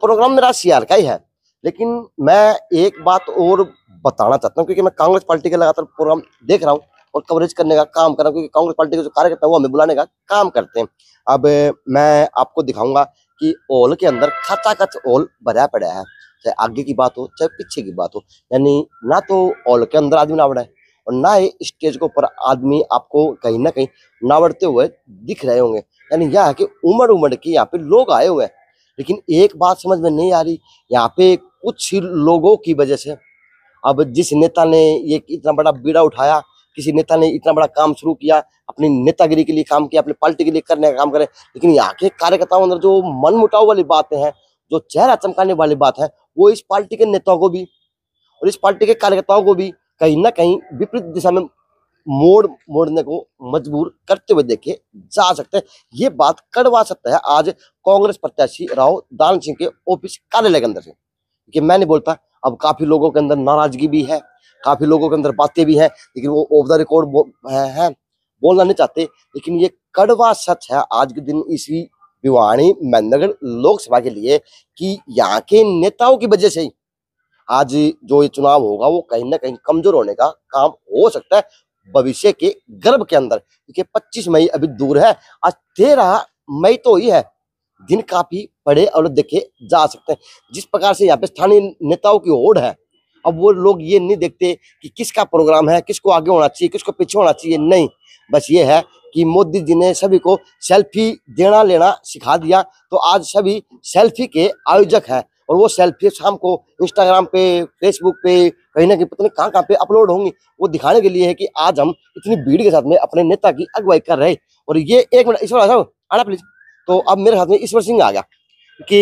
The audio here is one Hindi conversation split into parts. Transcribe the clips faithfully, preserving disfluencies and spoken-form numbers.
प्रोग्राम मेरा सीआर का ही है, लेकिन मैं एक बात और बताना चाहता हूँ, क्योंकि मैं कांग्रेस पार्टी के लगातार प्रोग्राम देख रहा हूँ और कवरेज करने का काम कर रहा हूँ, क्योंकि कांग्रेस पार्टी के जो कार्यकर्ता है वो हमें बुलाने का काम करते हैं। अब मैं आपको दिखाऊंगा कि हॉल के अंदर खचाखच हॉल भरा पड़ा है, चाहे आगे की बात हो चाहे पीछे की बात हो, यानी ना तो हॉल के अंदर आदमी नावड़ा है और ना ही स्टेज के ऊपर आदमी आपको कहीं ना कहीं नावड़ते हुए दिख रहे होंगे। यानी यह है कि उमड़ उमड़ के यहाँ पे लोग आए हुए हैं, लेकिन एक बात समझ में नहीं आ रही, यहाँ पे कुछ लोगों की वजह से, अब जिस नेता ने ये इतना बड़ा बीड़ा उठाया, किसी नेता ने इतना बड़ा काम शुरू किया, अपनी नेतागिरी के लिए काम किया, अपनी पार्टी के लिए करने का काम करे, लेकिन यहाँ के कार्यकर्ताओं अंदर जो मन मुटाव वाली बातें हैं, जो चेहरा चमकाने वाली बात है, वो इस पार्टी के नेताओं को भी और इस पार्टी के कार्यकर्ताओं को भी कहीं ना कहीं विपरीत दिशा में मोड़ मोड़ने को मजबूर करते हुए देखे जा सकते हैं। ये बात कड़वा सकता है आज कांग्रेस प्रत्याशी राव दान सिंह के ऑफिस कार्यालय के अंदर से, कि मैं नहीं बोलता, अब काफी लोगों के अंदर नाराजगी भी है, काफी लोगों के अंदर बातें भी हैं, लेकिन वो ऑफ द रिकॉर्ड बो, है, है बोलना नहीं चाहते, लेकिन ये कड़वा सच है आज के दिन इसी भिवानी महेंद्रगढ़ लोकसभा के लिए कि यहाँ के नेताओं की वजह से ही आज जो ये चुनाव होगा वो कहीं ना कहीं कमजोर होने का काम हो सकता है भविष्य के गर्भ के अंदर, क्योंकि पच्चीस मई अभी दूर है, आज तेरह मई तो ही है, दिन काफी बड़े और देखे जा सकते हैं। जिस प्रकार से यहाँ पे स्थानीय नेताओं की होड़ है, अब वो लोग ये नहीं देखते कि किसका प्रोग्राम है, किसको आगे होना चाहिए, किसको पीछे होना चाहिए, नहीं, बस ये है कि मोदी जी ने सभी को सेल्फी देना लेना सिखा दिया, तो आज सभी सेल्फी के आयोजक हैं और वो सेल्फी शाम को इंस्टाग्राम पे, फेसबुक पे, कहीं ना कहीं पता नहीं कहाँ कहाँ पे अपलोड होंगी, वो दिखाने के लिए है कि आज हम इतनी भीड़ के साथ में अपने नेता की अगुवाई कर रहे। और ये एक मिनट ईश्वर साहब आना प्लीज, तो अब मेरे हाथ में ईश्वर सिंह आ गया कि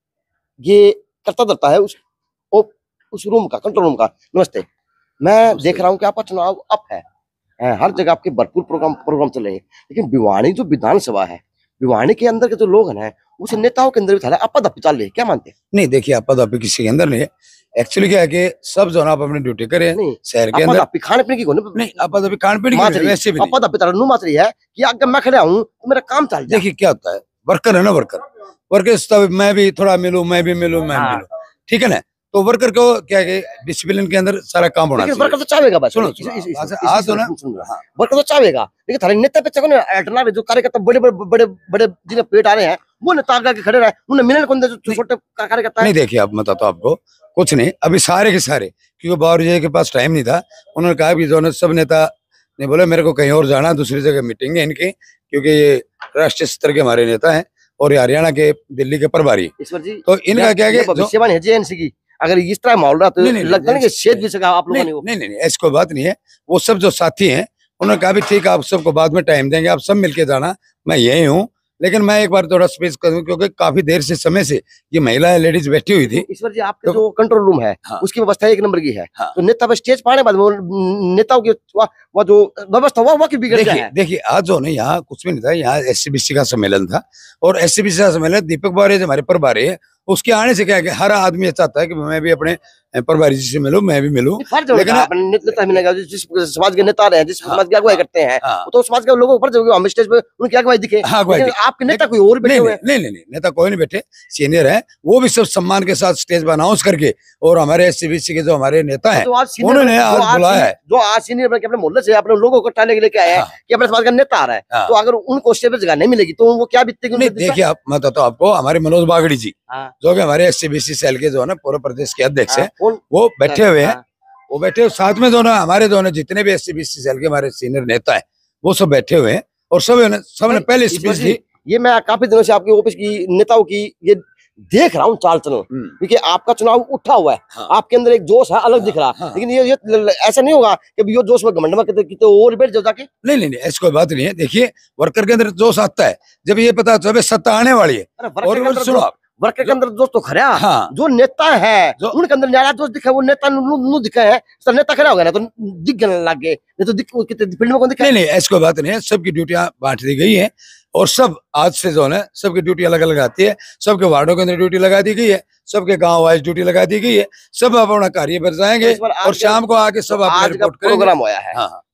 ये करता धरता है उस ओ, उस रूम का, कंट्रोल रूम का। नमस्ते, मैं देख रहा हूँ कि आपका चुनाव अप है, है हर जगह आपके भरपूर प्रोग्राम प्रोग्राम चल रहे हैं, लेकिन भिवानी जो विधानसभा है, भिवानी के अंदर के जो लोग हैं उस नेताओं के अंदर भी था अपादपी चल रही है, क्या मानते हैं? नहीं देखिए, अपादपी किसी के अंदर नहीं है, एक्चुअली क्या है कि सब जो है आप अपनी ड्यूटी करें शहर के अंदर। खाने पीने की नहीं, अपादपी खाने पीने की वैसे भी अपादपी तरह माच रही है कि अगर मैं खड़ा हूँ तो मेरा काम चल जाए। देखिए क्या होता है, वर्कर है ना, वर्कर वर्कर मैं भी थोड़ा मिलूं, मैं भी मिलूं, मैं हाँ। मिलूं, ठीक है ना, तो वर्कर को क्या है डिसिप्लिन के अंदर सारा काम होना चाहिए। वर्कर तो चाहेगा, बस सुनो आज तो ना वर्कर तो चाहेगा, लेकिन थारे नेता पे चको ना जो कार्यकर्ता बड़े बड़े बड़े बड़े जिन्हें पेट आ रहे हैं वो नेता आगे खड़े रहे, उन्हें मिलने कौन दे जो छोटे कार्यकर्ता है? नहीं देखिए, अब बताता हूँ आपको, कुछ नहीं, अभी सारे के सारे, क्योंकि बाबूजी के पास टाइम नहीं था, उन्होंने कहा कि जो सब नेता ने बोले मेरे को कहीं और जाना, दूसरी जगह मीटिंग है इनकी, क्योंकि ये राष्ट्रीय स्तर के हमारे नेता हैं और हरियाणा के दिल्ली के प्रभारी, ईश्वर जी तो इनका क्या है भविष्यवाणी है जेएनसी की, अगर इस तरह माहौल रहा तो लगता है कि शेष भी सका आप लोगों ने। नहीं नहीं ऐसी कोई बात नहीं है, वो सब जो साथी हैं उन्होंने कहा भी ठीक है आप सबको बाद में टाइम देंगे, आप सब मिलके जाना, मैं यही हूँ, लेकिन मैं एक बार थोड़ा स्पेस करूं क्योंकि काफी देर से समय से ये महिला लेडीज बैठी हुई थी। ईश्वर जी आपके तो, जो कंट्रोल रूम है हाँ, उसकी व्यवस्था एक नंबर की है हाँ, तो नेता स्टेज पाने बाद नेताओं की वो जो व्यवस्था हुआ वो की बिगड़ गया है। देखिए आज जो नहीं, यहाँ कुछ भी नहीं था, यहाँ एससीबीसी का सम्मेलन था और एससीबीसी का सम्मेलन दीपक बारे हमारे प्रभारी है, उसके आने से क्या है कि हर आदमी चाहता है कि मैं भी अपने प्रभारी जी से मिलूं, मैं भी मिलूं, लेकिन जिस समाज के नेता रहे हैं, जिस समाज की अगुवाई करते हैं, तो समाज के लोगों को फर्ज हम स्टेज पे उनकी अगुवाई दिखे। आपके नेता कोई और बैठे हुए हैं? नहीं नहीं नेता कोई नहीं बैठे, सीनियर है, वो भी सब सम्मान के साथ स्टेज पर अनाउंस करके, और हमारे एससीबीसी के जो हमारे नेता है उन्होंने आज बुलाया है, जो आज सीनियर बन के अपने मोहल्ले से अपने लोगों को टाले लेके आए हैं कि अपने समाज का नेता आ रहा है, तो अगर उनको स्टेज पर जगह नहीं मिलेगी तो वो क्या बीतेगी? देखिए आप मैं बताता हूँ आपको, हमारे मनोज बागड़ी जी जो कि हमारे एससीबीसी सेल के जो है ना पूरे प्रदेश के अध्यक्ष है, वो बैठे हुए हैं, वो बैठे हुए साथ में जो ना हमारे जो जितने भी एससीबीसी सेल के हमारे सीनियर नेता है वो सब बैठे हुए हैं और सब ने सब ने पहले स्पीच दी। ये मैं काफी दिनों से आपके ऑफिस की नेताओं की ये देख रहा हूँ चाल चलो, क्योंकि आपका चुनाव उठा हुआ है, हाँ, आपके अंदर एक जोश है अलग हाँ, दिख रहा, हाँ, लेकिन ये, ये ऐसा नहीं होगा कि यो जोश में घमंड में कितने और बैठ जाओ जाके? नहीं नहीं नहीं ऐसी कोई बात नहीं है। देखिए वर्कर के अंदर जोश आता है जब ये पता चले सत्ता आने वाली है, और सुनो वर्कर के अंदर दोस्त तो खड़ा, हाँ, जो नेता है जो उनके अंदर न्यारा दोस्त दिखा, वो नेता नु दिखा है, तो नेता खड़ा हो गया ना तो दिख गने लग गए, नहीं तो दिख कितने फील्ड में कौन दिखा? नहीं नहीं ऐसी कोई बात नहीं है, सबकी ड्यूटियां बांट दी गई है और सब आज से जो है सबकी ड्यूटी अलग अलग आती है, सबके वार्डों के अंदर ड्यूटी लगा दी गई है, सबके गांव वाइज ड्यूटी लगा दी गई है, सब अपना कार्य पर जाएंगे और शाम को आके सब अपना रिपोर्ट करेंगे। प्रोग्राम होया है,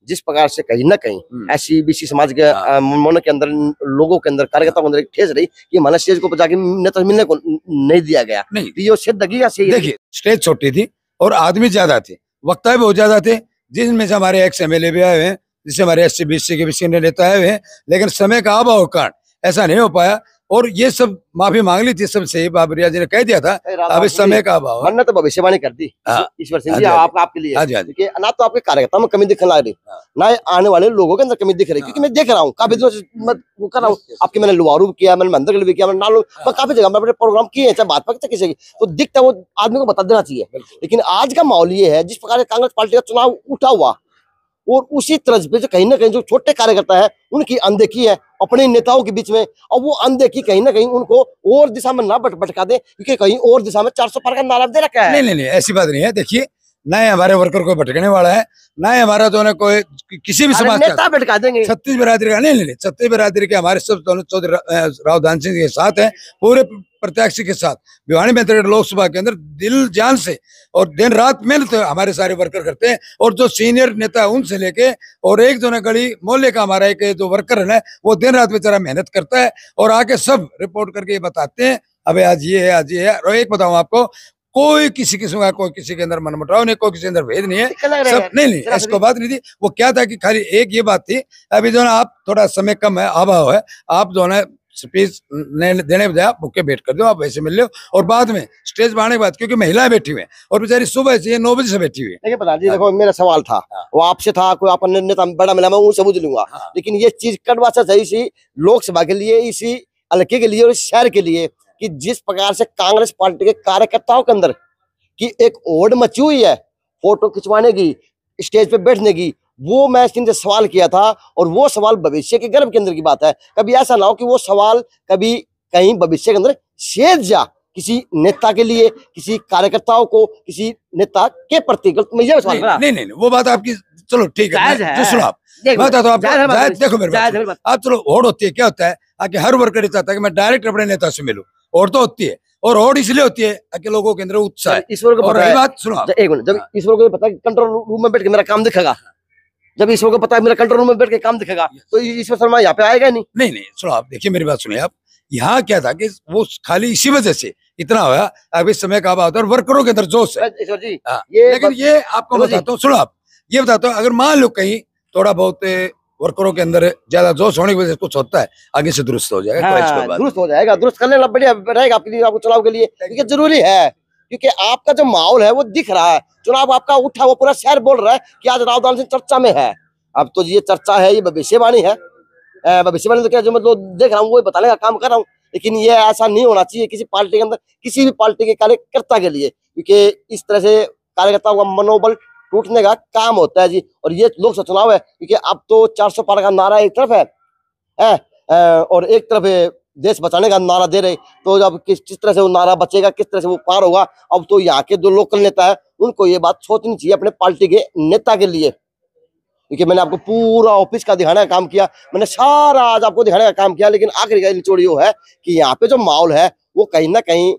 जिस प्रकार से कहीं ना कहीं एससी बीसी समाज के मन के अंदर, लोगों के अंदर, कार्यकर्ताओं के अंदर एक ठेस रही कि हमारा स्टेज को जाके नेता मिलने को नहीं दिया गया, नहीं ये सिद्ध लगेगा सही। देखिए स्टेज छोटी थी और आदमी ज्यादा थे, वक्ता भी बहुत ज्यादा थे, जिनमें से हमारे एक्स एमएलए भी आए हुए हैं, जिससे हमारे एस सी बी सी के भी सीनियर नेता आए हुए हैं, लेकिन समय का अभाव कारण ऐसा नहीं हो पाया। और ये सब माफी मांग ली थी सबसे, बाबरिया जी ने कह दिया था अब इस समय का अभाव। हमने तो भविष्यवाणी कर दी ईश्वर सिंह जी आप, आपके लिए, ना तो आपके कार्यकर्ता में कमी दिखने लग रही, ना आने वाले लोगों के अंदर कमी दिख रही, क्योंकि मैं देख रहा हूँ काफी दिनों से मैं वो कर रहा हूँ आपके, मैंने लुवारू किया, मैंने मंदिर भी किया, मैंने नालो काफी जगह मैंने प्रोग्राम किए हैं, चाहे भाजपा के किसी की, तो दिखता है वो आदमी को बता देना चाहिए। लेकिन आज का माहौल ये है, जिस प्रकार कांग्रेस पार्टी का चुनाव उठा हुआ और उसी तरह पे जो कहीं ना कहीं जो छोटे कार्यकर्ता है उनकी अनदेखी है अपने नेताओं के बीच में, और वो अनदेखी कहीं ना कहीं उनको और दिशा में ना भट भटका दे, क्योंकि कहीं और दिशा में चार सौ पार का नारा दे रखा है। नहीं नहीं नहीं ऐसी बात नहीं है। देखिए ना ही हमारे वर्कर को भटकने वाला है, ना ही हमारा तो ना कोई किसी भी समाज नेता भटका देंगे। छत्तीस बिरादरी का नहीं नहीं छत्तीस बिरादरी के हमारे सब दोनों चौधरी राव दान सिंह के साथ है, पूरे प्रत्याशी के साथ भिवानी में लोकसभा के अंदर दिल जान से और दिन रात मेहनत हमारे सारे वर्कर करते हैं। और जो सीनियर नेता है उनसे लेके और एक जो ना गली मोहल्ले का हमारा एक जो वर्कर है ना, वो दिन रात बेचारा मेहनत करता है और आके सब रिपोर्ट करके बताते हैं अबे आज ये है आज ये है। और एक बताऊं आपको, कोई किसी किस्म का कोई किसी के अंदर मनमुटाव नहीं, कोई किसी के अंदर भेद नहीं है, सब नहीं नहीं ऐसी बात नहीं थी। वो क्या था कि खाली एक ये बात थी, अभी जो ना आप थोड़ा समय कम है, अभाव है, आप जो है स्पीच देने बजाय आप बुके भेंट कर दो, आप वैसे मिल लो। और बाद में स्टेज बढ़ाने के बाद क्योंकि महिलाएं बैठी हुई हैं और बेचारी सुबह से नौ बजे से बैठी हुई है। देखिए प्रधान जी देखो मेरा सवाल था वो आपसे था, कोई आप नेता बड़ा मिला मैं वो समझ लूंगा, लेकिन ये चीज कड़वा सा सही सी लोकसभा के लिए, इसी हल्के के लिए और इस शहर के लिए, कि जिस प्रकार से कांग्रेस पार्टी के कार्यकर्ताओं के अंदर की एक ओढ़ मची हुई है फोटो खिंचवाने की, स्टेज पे बैठने की, वो मैं इनसे सवाल किया था। और वो सवाल भविष्य के गर्भ के अंदर की बात है, कभी ऐसा ना हो कि वो सवाल कभी कहीं भविष्य के अंदर शेष जा किसी नेता के लिए, किसी कार्यकर्ताओं को, किसी नेता के प्रति गलत। मैं ये सवाल नहीं, नहीं नहीं वो बात आपकी चलो ठीक है, जो सुनो आप बता दो आप देखो मेरे बात आप चलो होड़ होती है, क्या होता है आके हर वर्कर चाहता है कि मैं डायरेक्ट अपने नेता से मिलूं, और तो होती है और होड़ इसलिए होती है कि लोगों के अंदर उत्साह है। ईश्वर को पता है बात सुनो एक मिनट, जब ईश्वर को पता है कंट्रोल रूम में बैठ के मेरा काम दिखेगा, जब ईश्वर को पता है मेरा कंट्रोल रूम में बैठ के काम दिखेगा, तो ईश्वर शर्मा यहाँ पे आएगा नहीं। नहीं नहीं सुनो आप देखिए मेरी बात सुनिए आप, यहाँ क्या था कि वो खाली इसी वजह से इतना हुआ, अब इस समय का अभाव होता है और वर्करों के अंदर जोश है। ईश्वर जी ये लेकिन ये आपको बताता हूँ, सुनो आप ये बताता हूँ, अगर मान लो कहीं थोड़ा बहुत वर्करों के अंदर ज्यादा जोश होने की वजह से कुछ होता है, आगे से दुरुस्त हो जाएगा। हाँ, दुरुस्त हो जाएगा, दुरुस्त करने बढ़िया रहेगा आपके लिए, आपको चुनाव के लिए, क्योंकि जरूरी है, क्योंकि आपका जो माहौल है वो दिख रहा है, चुनाव आपका उठा वो पूरा शहर बोल रहा है कि आज राव दान सिंह चर्चा में है। अब तो ये चर्चा है, ये भविष्यवाणी है, भविष्यवाणी तो क्या जो मतलब देख रहा हूँ वो बताने का काम कर रहा हूँ, लेकिन ये ऐसा नहीं होना चाहिए किसी पार्टी के अंदर, किसी भी पार्टी के कार्यकर्ता के लिए, क्योंकि इस तरह से कार्यकर्ताओं का मनोबल टूटने का काम होता है जी। और ये लोकसभा चुनाव है, क्योंकि अब तो चार सौ पार का नारा एक तरफ है, है और एक तरफ देश बचाने का नारा दे रहे, तो जब किस किस तरह से वो नारा बचेगा, किस तरह से वो पार होगा। अब तो यहाँ के जो लोकल नेता है उनको ये बात सोचनी चाहिए अपने पार्टी के नेता के लिए, क्योंकि मैंने आपको पूरा ऑफिस का दिखाने का काम किया, मैंने सारा आज आपको दिखाने का काम किया, लेकिन आखिरी का निचोड़ ये है कि यहाँ पे जो माहौल है वो कहीं ना कहीं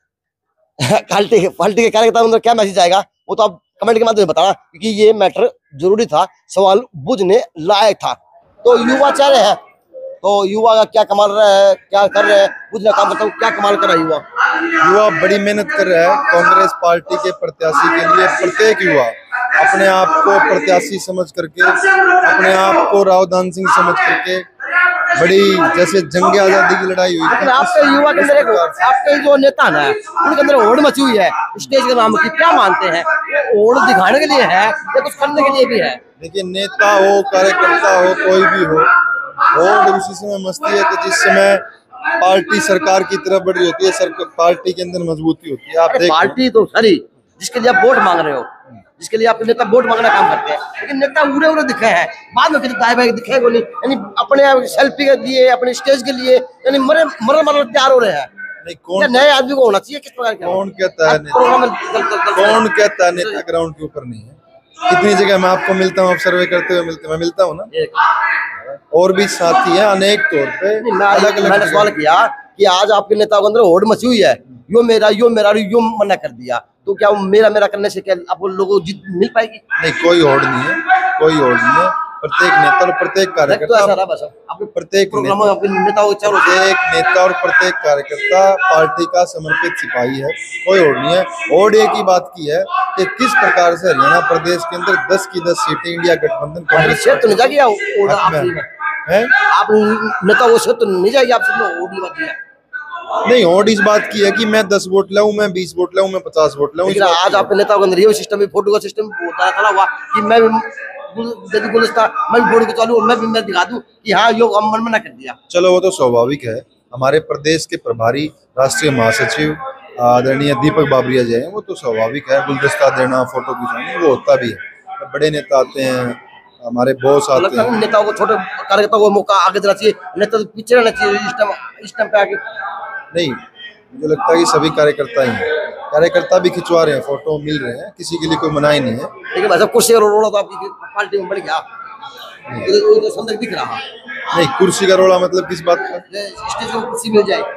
पार्टी पार्टी के कार्यकर्ता अंदर क्या मैसेज आएगा वो तो आप कमेंट के माध्यम से बताना, क्योंकि ये मैटर जरूरी था, सवाल बुझने लायक था। तो युवा चाह रहे हैं, तो युवा का क्या कमाल रहा है, क्या कर रहे हैं, बुझना काम करता हूँ, क्या कमाल कर रहा है युवा? युवा बड़ी मेहनत कर रहा है कांग्रेस पार्टी के प्रत्याशी के लिए। प्रत्येक युवा अपने आप को प्रत्याशी समझ करके, अपने आप को राव दान सिंह समझ करके, बड़ी जैसे जंग आजादी की लड़ाई हुई थी, आपके युवा के अंदर आपके जो नेता ना उनके अंदर होड़ मची हुई है, स्टेज के नाम की क्या मानते हैं, होड़ दिखाने के लिए है या कुछ करने के लिए भी है? देखिए नेता हो, कार्यकर्ता हो, कोई भी हो, होड़ उसी समय मस्ती है कि जिस समय पार्टी सरकार की तरफ बढ़ रही होती है, सरकार पार्टी के अंदर मजबूती होती है। आप पार्टी तो सरी जिसके लिए आप वोट मांग रहे हो, जिसके लिए आपके नेता वोट मांगना काम करते हैं, लेकिन नेता उड़े उड़े दिखे हैं, बाद में दाएं बाएं दिखे को नहीं, यानी अपने सेल्फी के लिए, अपने स्टेज के लिए, यानी मरे मर मर तैयार हो रहे हैं। नहीं कौन नए आदमी को होना चाहिए किस प्रकार का? कौन कहता है नेता, कौन कहता है नेता ग्राउंड के ऊपर नहीं है? कितनी जगह मैं आपको मिलता हूँ, आप सर्वे करते हुए मिलते मैं मिलता हूँ ना, और भी साथी है अनेक तौर पे अलग अलग। मैंने सवाल किया कि आज आपके नेताओं के अंदर होड़ मची हुई है, यो मेरा यो मेरा यो मना कर दिया, तो क्या वो मेरा मेरा करने से क्या आप लोगों को जीत मिल पाएगी? नहीं, कोई होड़ नहीं है, कोई होड़ नहीं है। प्रत्येक नेता और प्रत्येक कार्यकर्ता, प्रत्येक प्रत्येक नेता और प्रत्येक कार्यकर्ता पार्टी का समर्पित सिपाही है, कोई होड़ नहीं है। होड़ एक ही बात की है कि किस प्रकार से हरियाणा प्रदेश के अंदर दस की दस सीटें इंडिया गठबंधन कांग्रेस तो नहीं जाएगी है, आप नेता वो तो नहीं जाएगी आपसे। नहीं, होड़ इस बात की है कि मैं दस वोट लाऊं, मैं बीस वोट लाऊं, मैं पचास वोट लाऊं। आज आपके नेताओं के अंदर ये सिस्टम है, फोटो का सिस्टम होता खड़ा हुआ कि मैं यदि गुलस्ता मैं फोटो को चालू मैं भी मैं दिखा दूं कि हाँ योग हम मन मना कर दिया। चलो वो तो स्वाभाविक है। हमारे प्रदेश के प्रभारी राष्ट्रीय महासचिव आदरणीय दीपक बाबरिया जी हैं, वो तो स्वाभाविक है, गुलदस्ता देना, फोटो खिंचाना वो होता भी है। बड़े नेता आते हैं, हमारे बॉस आते हैं, नेताओं को छोटे कार्यकर्ताओं को मौका आगे देना चाहिए, नेता तो पीछे रहना चाहिए इस टाइम इस टाइम पे आगे। नहीं, मुझे लगता है कि सभी कार्यकर्ता ही हैं, कार्यकर्ता भी खिंचवा रहे हैं, फोटो मिल रहे हैं, किसी के लिए कोई मनाही नहीं है। लेकिन भाई साहब कुर्सी का रोड़ा तो आपकी पार्टी में बढ़ गया, तो तो संदेश दिख रहा। नहीं, कुर्सी का रोड़ा मतलब किस बात का? स्टेज पर कुर्सी मिल जाए।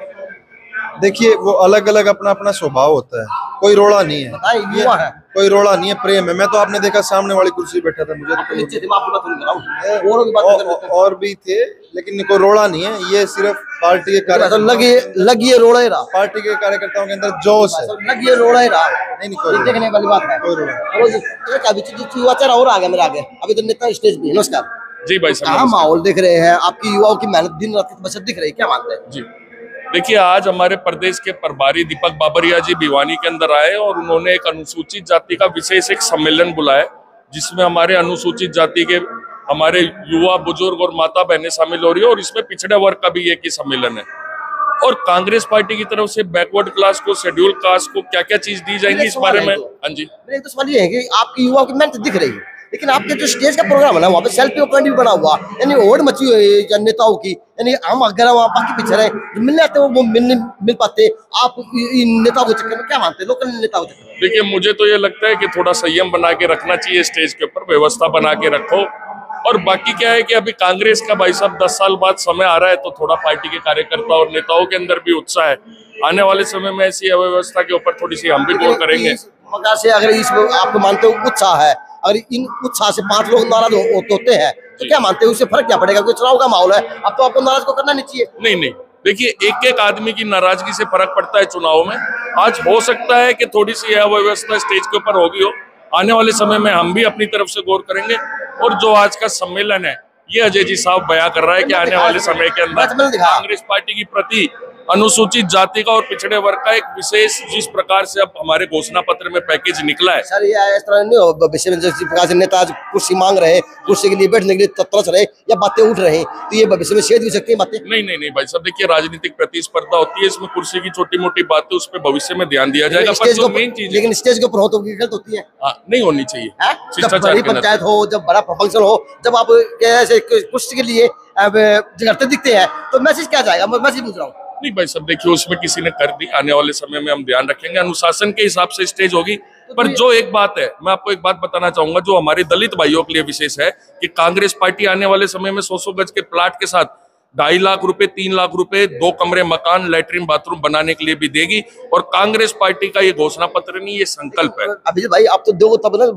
देखिए, वो अलग अलग अपना अपना स्वभाव होता है, कोई रोड़ा नहीं है, ये है। कोई रोड़ा नहीं है, प्रेम है। मैं तो आपने देखा सामने वाली कुर्सी बैठा था, मुझे तो नीचे थे, मैं आपकी बात नहीं कर रहा हूं, औरों की बात कर रहा हूं। और भी थे, लेकिन कोई रोड़ा नहीं है, ये सिर्फ पार्टी के कार्यकर्ता लगी लगी रोड़ा ही रहा, पार्टी के कार्यकर्ताओं के अंदर जोश है, लगी रोड़ा ही रहा। नहीं नहीं, कोई देखने वाली बात है, कोई रोड़ा अभी युवा चेहरा और आ गया मेरे आगे, अभी तो नेता स्टेज पे। नमस्कार जी भाई साहब, कहाँ माहौल देख रहे हैं, आपकी युवाओं की मेहनत दिन रात की बचत दिख रही है, क्या मानते हैं? जी देखिए, आज हमारे प्रदेश के प्रभारी दीपक बाबरिया जी भिवानी के अंदर आए और उन्होंने एक अनुसूचित जाति का विशेष एक सम्मेलन बुलाया, जिसमें हमारे अनुसूचित जाति के हमारे युवा बुजुर्ग और माता बहनें शामिल हो रही है, और इसमें पिछड़े वर्ग का भी एक ही सम्मेलन है। और कांग्रेस पार्टी की तरफ से बैकवर्ड क्लास को, शेड्यूल कास्ट को क्या क्या चीज दी जाएंगी इस बारे में। हाँ जी, मेरा एक तो सवाल ये है कि आपकी युवाओं की मेहनत दिख रही है, लेकिन आपके जो स्टेज का प्रोग्राम है ना, वहाँ पे सेल्फी पॉइंट भी बना हुआ, यानी होड़ मची हुई है नेताओं की, यानी हम अगर वहाँ बाकी पीछे रहे जो मिलने आते हैं वो मिल नहीं मिल पाते। आप इन नेताओं के चक्कर में क्या मानते हैं, लोकल नेताओं के चक्कर में? देखिए, मुझे तो ये लगता है कि थोड़ा संयम बना के रखना चाहिए, स्टेज के ऊपर व्यवस्था बना के रखो। और बाकी क्या है कि अभी कांग्रेस का भाई साहब दस साल बाद समय आ रहा है, तो थोड़ा पार्टी के कार्यकर्ता और नेताओं के अंदर भी उत्साह है। आने वाले समय में ऐसी अव्यवस्था के ऊपर थोड़ी सी हम भी गौर करेंगे। से अगर इस आप मानते हो उत्साह है, अगर इन उत्साह से पांच लोग नाराज हो, होते हैं तो क्या मानते हो उससे फर्क क्या पड़ेगा? कोई चुनाव का माहौल है, अब तो आपको नाराज को करना नहीं चाहिए। नहीं नहीं, देखिए, एक एक आदमी की नाराजगी से फर्क पड़ता है चुनाव में। आज हो सकता है कि थोड़ी सी अव्यवस्था स्टेज के ऊपर होगी हो, आने वाले समय में हम भी अपनी तरफ से गौर करेंगे। और जो आज का सम्मेलन है, ये अजय जी साहब बयां कर रहा है कि आने वाले समय के अंदर कांग्रेस पार्टी की प्रति अनुसूचित जाति का और पिछड़े वर्ग का एक विशेष, जिस प्रकार से अब हमारे घोषणा पत्र में पैकेज निकला है। सर ये इस तरह नहीं हो विषय में जिस प्रकार से नेता आज कुर्सी मांग रहे, कुर्सी के लिए बैठने के लिए तरस रहे या बातें उठ रहे, तो ये भविष्य में छेद भी सकती है बातें। नहीं नहीं नहीं भाई साहब, देखिए, राजनीतिक प्रतिस्पर्धा होती है, इसमें कुर्सी की छोटी मोटी बातें उस पर भविष्य में ध्यान दिया जाएगा, पर जो मेन चीज, लेकिन स्टेज के ऊपर हो तो गलत होती है, नहीं होनी चाहिए। जब बड़ी पंचायत हो, जब बड़ा फंक्शन हो, जब आप ऐसे कुर्सी के लिए झगड़ते दिखते हैं तो मैसेज क्या जाएगा? मैं मैसेज पूछ रहा हूँ। नहीं भाई साहब, देखिए, उसमें किसी ने कर दी, आने वाले समय में हम ध्यान रखेंगे, अनुशासन के हिसाब से स्टेज होगी। पर जो एक बात है, मैं आपको एक बात बताना चाहूंगा, जो हमारे दलित भाइयों के लिए विशेष है, कि कांग्रेस पार्टी आने वाले समय में सौ सौ गज के प्लाट के साथ ढाई लाख रुपए, तीन लाख रुपए, दो कमरे मकान, लैट्रिन बाथरूम बनाने के लिए भी देगी। और कांग्रेस पार्टी का ये घोषणा पत्र नहीं, ये संकल्प है। अभिजीत भाई, आप तो दो तब ना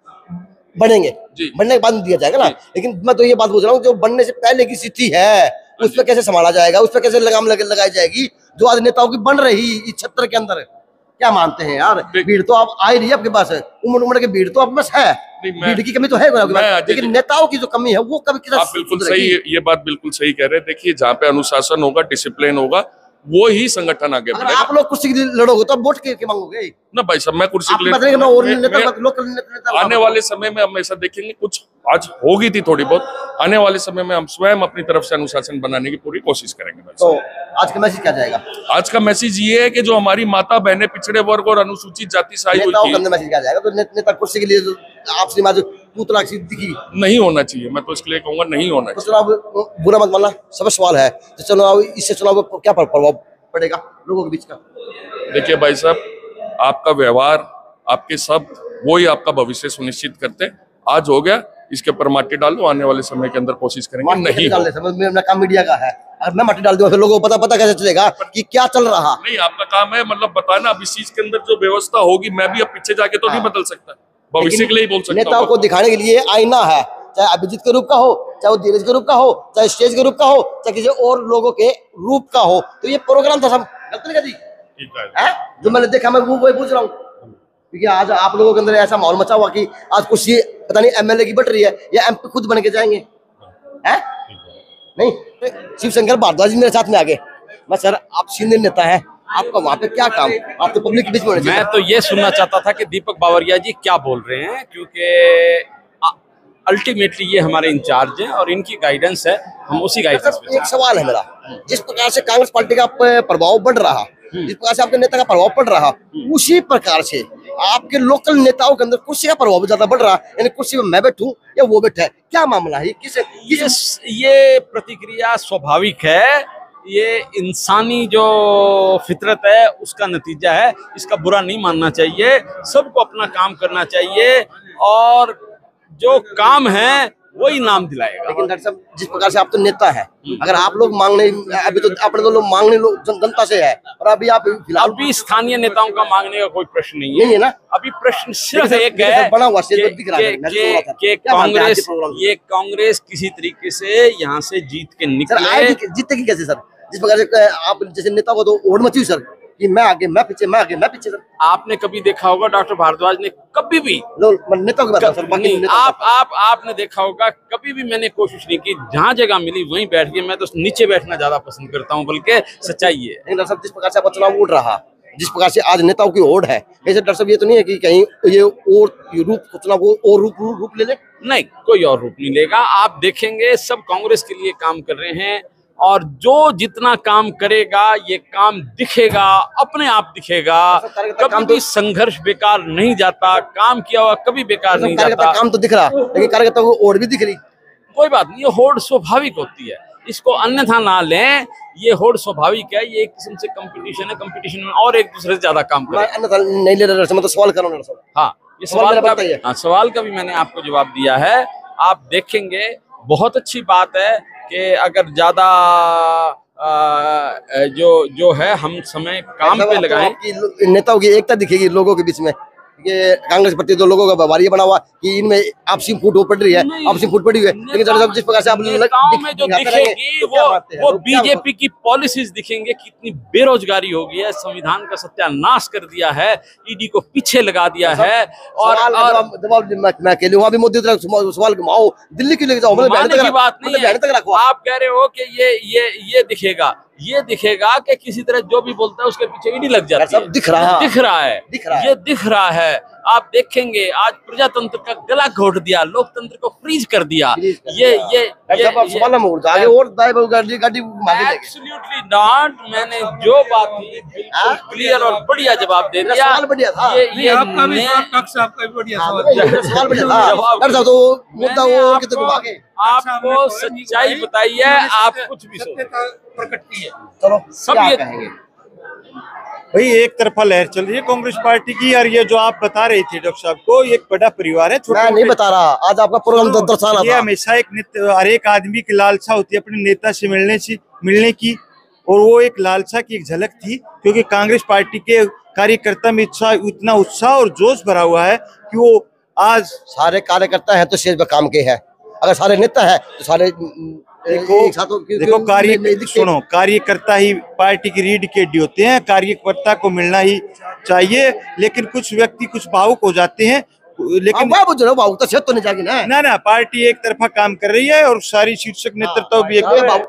बनेंगे, बनने के बाद दिया जाएगा ना, लेकिन मैं तो ये बात पूछ रहा हूँ, जो बनने से पहले की स्थिति है उस पर कैसे संभाला जाएगा, उस पर कैसे लगाम लग, लगाई जाएगी, जो आज नेताओं की बन रही इस क्षेत्र के अंदर? क्या मानते हैं यार? भीड़ तो आप आ ही रही है आपके पास, उम्र उम्र की भीड़ तो आपके पास है, भीड़ की कमी तो है, लेकिन नेताओं की जो कमी है वो कभी आप बिल्कुल सही, ये बात बिल्कुल सही कह रहे हैं। देखिए, जहाँ पे अनुशासन होगा, डिसिप्लिन होगा, वो ही संगठन आगे बढ़ेगा। आप लोग कुर्सी के लिए लड़ोगे तो वोट के, के मांगोगे ना भाई साहब। मैं कुर्सी के लिए आने वाले समय में हम ऐसा देखेंगे, कुछ आज होगी थी थोड़ी बहुत, आने वाले समय में हम स्वयं अपनी तरफ से अनुशासन बनाने की पूरी कोशिश करेंगे। तो आज का मैसेज क्या जाएगा? आज का मैसेज ये है कि जो हमारी माता बहनें पिछड़े वर्ग और अनुसूचित जाति से आई हुई थी, मैसेज क्या जाएगा? तो नेता कुर्सी के लिए आपसी पूतना दिखी नहीं होना चाहिए। मैं तो इसके लिए कहूंगा नहीं होना चाहिए। चुनाव बुरा मत मानना, सब सवाल है, तो चुनाव इससे चुनाव पर क्या प्रभाव पड़ेगा लोगों के बीच का? देखिए भाई साहब, आपका व्यवहार, आपके शब्द, वो ही आपका भविष्य सुनिश्चित करते हैं। आज हो गया, इसके ऊपर माटी डालो, आने वाले समय के अंदर कोशिश करेंगे नहीं। मेरा काम मीडिया का है, अगर मैं मट्टी डाल दूंगा फिर लोगों को पता पता कैसे चलेगा कि क्या चल रहा। नहीं, आपका काम है मतलब बताना, अब इस चीज के अंदर जो व्यवस्था होगी, मैं भी अब पीछे जाके तो नहीं बदल सकता, भविष्य के लिए ही बोल सकता हूं। नेताओं को दिखाने के लिए आईना है, चाहे अभिजीत के रूप का हो, चाहे वो धीरज के रूप का हो, चाहे स्टेज के रूप का हो, चाहे किसी और लोगों के रूप का हो। तो ये प्रोग्राम था सब गलत नहीं जी, है जो मैंने देखा मैं वो वही पूछ रहा हूँ, क्योंकि आज आप लोगों के अंदर ऐसा माहौल मचा हुआ कि आज कुछ ये पता नहीं एमएलए की बट रही है या एमपी खुद बन के जाएंगे, हैं? नहीं, शिव शंकर भारद्वाज जी मेरे साथ में आगे, मैं सर आप सीनियर नेता हैं, आपका वहाँ पे क्या काम, आप तो पब्लिक के बीच में। मैं तो ये सुनना चाहता था कि दीपक बावरिया जी क्या बोल रहे हैं, क्योंकि अल्टीमेटली ये हमारे इंचार्ज हैं और इनकी गाइडेंस है, हम उसी गाइडेंस पे। एक सवाल है मेरा, जिस प्रकार से कांग्रेस पार्टी का प्रभाव बढ़ रहा, जिस प्रकार से आपके नेता का प्रभाव पड़ रहा, उसी प्रकार से आपके लोकल नेताओं के अंदर कुर्सी का प्रभाव ज्यादा बढ़ रहा, यानी कुर्सी में मैं बैठूं या वो बैठा है, क्या मामला है? किस, किस... ये ये प्रतिक्रिया स्वाभाविक है, ये इंसानी जो फितरत है उसका नतीजा है, इसका बुरा नहीं मानना चाहिए, सबको अपना काम करना चाहिए और जो काम है वही नाम दिलाएगा। लेकिन डॉक्टर साहब जिस प्रकार से आप तो नेता है, अगर आप लोग मांगने, अभी तो अपने तो लोग मांगने लोग जनता से है, और अभी आप फिलहाल अभी स्थानीय नेताओं का मांगने का कोई प्रश्न नहीं है, नहीं है ना। अभी प्रश्न सिर्फ एक है बना हुआ कि, कि, कि कांग्रेस ये कांग्रेस किसी तरीके से यहाँ से जीत के निकले। जीतते की कैसे सर? जिस प्रकार से आप जैसे नेता को तो ओढ़ मची सर कि मैं आगे मैं पीछे मैं आगे मैं पीछे सर। आपने कभी देखा होगा डॉक्टर भारद्वाज ने कभी भी नेताओं की बात सर, बाकी आप आप आपने देखा होगा कभी भी मैंने कोशिश नहीं की, जहाँ जगह मिली वहीं बैठ के, मैं तो नीचे बैठना ज्यादा पसंद करता हूँ, बल्कि सच्चाई है। डॉक्टर साहब जिस प्रकार से आपका चुनाव उड़ रहा, जिस प्रकार से आज नेताओं की होड़ है, ऐसे डॉक्टर साहब ये तो नहीं है कि कहीं ये और रूप चुनाव और रूप रूप ले ले? नहीं, कोई और रूप नहीं लेगा। आप देखेंगे सब कांग्रेस के लिए काम कर रहे हैं और जो जितना काम करेगा ये काम दिखेगा, अपने आप दिखेगा। कभी भी संघर्ष बेकार नहीं जाता, काम किया हुआ कभी बेकार नहीं जाता। काम तो दिख रहा, लेकिन कार्यकर्ताओं को होड़ भी दिख रही। कोई बात नहीं, ये होड़ स्वाभाविक होती है, इसको अन्यथा ना लें, ये होड़ स्वाभाविक है, ये एक किस्म से कंपटीशन है, कंपटीशन में और एक दूसरे से ज्यादा काम करें। नहीं ले रहा, मैं तो सवाल कर रहा हूं। हाँ, ये सवाल का हाँ, सवाल का भी मैंने आपको जवाब दिया है। आप देखेंगे बहुत अच्छी बात है कि अगर ज्यादा जो जो है हम समय काम पे लगाएं। नेताओं की एकता दिखेगी लोगों के बीच में, ये कांग्रेस प्रति तो लोगों का व्यवहार बना हुआ कि इनमें आपसी फूट पड़ रही है, आपसी फूट पड़ी हुई है, लेकिन जिस प्रकार से आप नेताओं में जो दिखेगी वो वो बीजेपी की पॉलिसीज दिखेंगे, कितनी बेरोजगारी हो गई है, संविधान का सत्यानाश कर दिया है, ईडी को पीछे लगा दिया है। और मैं अकेले वहाँ भी मोदी सवाल घुमाओ, दिल्ली की लेके जाओ, की बात नहीं है। आप कह रहे हो कि ये ये ये दिखेगा, ये दिखेगा कि किसी तरह जो भी बोलता है उसके पीछे ईडी लग जाती है। दिख रहा दिख रहा है, दिख रहा है, ये दिख रहा है। आप देखेंगे आज प्रजातंत्र का गला घोट दिया, लोकतंत्र को फ्रीज कर दिया। ये ये ये आगे और गाड़ी गाड़ी एब्सोल्युटली नॉट। मैंने जो बात थी बिल्कुल क्लियर और बढ़िया जवाब दे दिया। बढ़िया था ये ये आपका भी आपका भी बढ़िया सवाल बढ़िया था। तो मुद्दा वो कितने घुमा के आपको सच्चाई बताइए, आप कुछ भी प्रकट की है। चलो सब ये कहेंगे भाई, एक तरफा लहर चल रही है कांग्रेस पार्टी की, और ये जो आप बता रही थी डॉक्टर साहब को, एक बड़ा परिवार है। मैं नहीं बता रहा, आज आपका प्रोग्राम दर्शाना ये हमेशा एक हर एक आदमी की लालसा होती है अपने नेता से मिलने से मिलने की, और वो एक लालसा की एक झलक थी, क्योंकि कांग्रेस पार्टी के कार्यकर्ता में इतना उत्साह और जोश भरा हुआ है कि वो आज सारे कार्यकर्ता है तो शेष पे काम के है, अगर सारे नेता है तो सारे देखो देखो कार्य सुनो, कार्यकर्ता ही पार्टी की रीढ़ की हड्डी होते हैं, कार्यकर्ता को मिलना ही चाहिए। लेकिन कुछ व्यक्ति कुछ भावुक हो जाते हैं, लेकिन बाबू जो भावुक तो तो नहीं जाएगी ना। ना ना, पार्टी एक तरफा काम कर रही है और सारी शीर्षक नेतृत्व भी एक।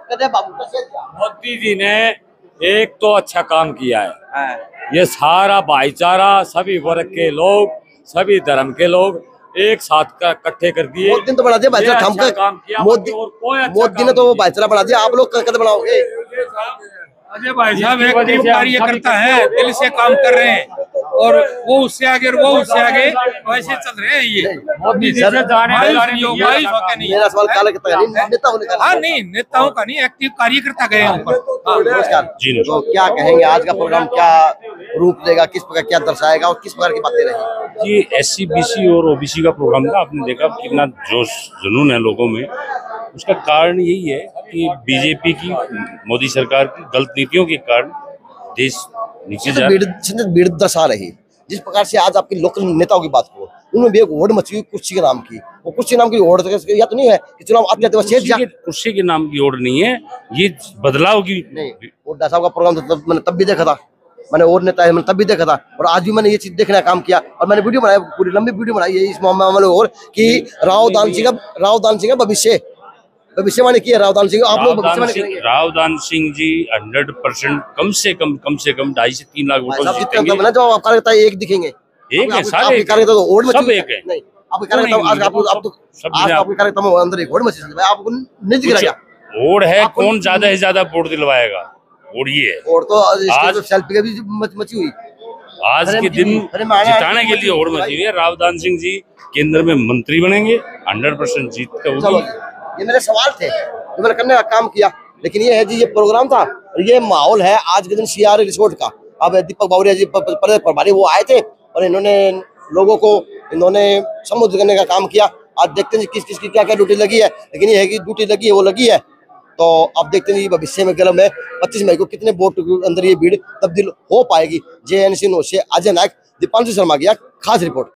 मोदी जी ने एक तो अच्छा काम किया है, ये सारा भाईचारा, सभी वर्ग के लोग, सभी धर्म के लोग एक साथ का इकट्ठे कर दिए। मोदी ने तो बढ़ा दिया भाईचारा, अच्छा हम काम किया। मोदी मोदी ने तो वो भाईचारा बढ़ा दिया, आप लोग कद बनाओगे। अजय भाई साहब एक टीम कार्यकर्ता है, दिल से काम कर रहे हैं, और वो उससे आगे वो उससे आगे वैसे चल रहे हैं। ये मोदी जी से जाने मेरा सवाल कार्यकर्ता का नहीं, नेताओं ने हाँ नहीं, नेताओं का नहीं, एक्टिव कार्यकर्ता गए हैं ऊपर। नमस्कार जी, तो क्या कहेंगे आज का प्रोग्राम क्या रूप लेगा, किस प्रकार क्या दर्शाएगा और किस प्रकार की बातें रहेंगी? जी, एससी बीसी और ओबीसी का प्रोग्राम था, आपने देखा कितना जोश जुनून है लोगों में। उसका कारण यही है कि बीजेपी की, मोदी सरकार की गलत नीतियों के कारण देश नीचे जा रहा है। भीड़ दशा रही जिस प्रकार से आज आपके लोकल नेताओं की बात करो, उनमें भी एक होड़ मची हुई कुर्सी के नाम की, वो कुर्सी नाम की होड़ या तो नहीं है कि चुनाव आते जाते कुर्सी के, कुर्सी के नाम की होड़ नहीं है, ये बदलाव की नहीं। हुड्डा साहब का प्रोग्राम तो मैंने तब भी देखा था, मैंने और नेता है मैंने तब भी देखा था, और आज भी मैंने ये चीज देखने का काम किया, और मैंने वीडियो बनाया, पूरी लंबी वीडियो बनाई है इस मामले और कि राव दान सिंह का राव दान सिंह का भविष्य भविष्यवाणी की है। राव दान सिंह आप लोग भविष्यवाणी करेंगे? राव दान सिंह जी हंड्रेड परसेंट कम से कम कम से कम ढाई से तीन लाख वोटों से जीतेंगे। जो आप कार्यकर्ता एक दिखेंगे, एक है, सारे कार्यकर्ता तो होड़ सब एक है। नहीं, आपके कार्यकर्ता आज आप आप तो आज आपके कार्यकर्ता में अंदर एक होड़ मची है, आपको नहीं दिख रहा वोट है, कौन ज्यादा से ज्यादा वोट दिलवाएगा, वोट ये है। और तो आज सेल्फी का भी मची हुई, आज के दिन जिताने के लिए वोट मची हुई है। रावदान सिंह जी केंद्र में मंत्री बनेंगे, हंड्रेड परसेंट जीत का होगी। ये मेरे सवाल थे जो मैंने करने का काम किया, लेकिन ये है जी, ये प्रोग्राम था और ये माहौल है आज के दिन सीआर रिसोर्ट का। अब दीपक बावरिया जी प्रदेश प्रभारी वो आए थे और इन्होंने लोगों को इन्होंने संबोधित करने का काम किया। आज देखते हैं किस किस की क्या क्या ड्यूटी लगी है, लेकिन ये है कि ड्यूटी लगी है वो लगी है। तो अब देखते हैं भविष्य में कलम है पच्चीस मई को कितने वोट के अंदर ये भीड़ तब्दील हो पाएगी। जे एन सी नो से अजय नायक, दीपांशु शर्मा की खास रिपोर्ट।